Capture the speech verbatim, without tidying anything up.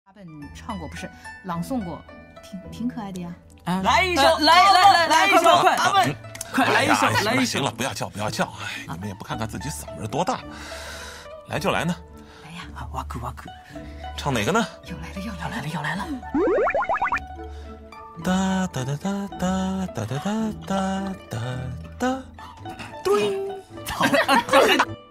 阿本唱过，不是朗诵过，挺挺可爱的呀。 啊， 来一首， 来来来来，快快快， 阿本， 快来一首，来一首。 行了，不要叫，不要叫，哎，你们也不看看自己嗓门多大，来就来呢。 来呀， 啊，哇克哇克， 唱哪个呢？ 又来了，又要来了，要来了。 哒哒哒哒哒哒哒哒哒哒哒， 对，好。